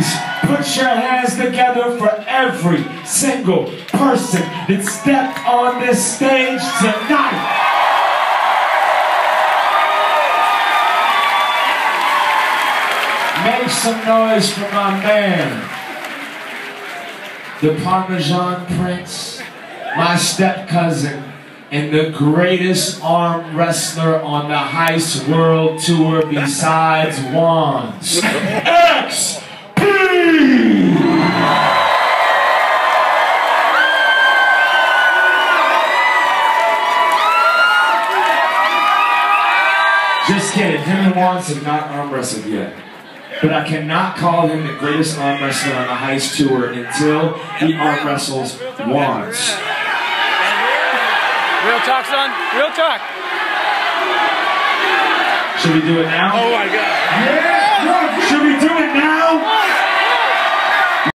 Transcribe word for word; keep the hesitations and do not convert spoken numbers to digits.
Please put your hands together for every single person that stepped on this stage tonight. Make some noise for my man, the Parmesan Prince, my step cousin, and the greatest arm wrestler on the Heist World Tour besides Wanz, Xperience! Just kidding, him and Wanz have not arm wrestled yet. But I cannot call him the greatest arm wrestler on the Heist Tour until he arm wrestles Wanz. Real talk, son. Real talk. Should we do it now? Oh my God. Yeah!